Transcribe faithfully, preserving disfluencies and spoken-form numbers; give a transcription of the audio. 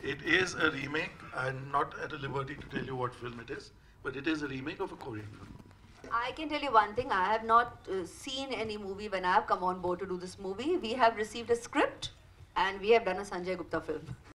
It is a remake. I'm not at a liberty to tell you what film it is, but it is a remake of a Korean film. I can tell you one thing. I have not uh, seen any movie when I have come on board to do this movie. We have received a script and we have done a Sanjay Gupta film.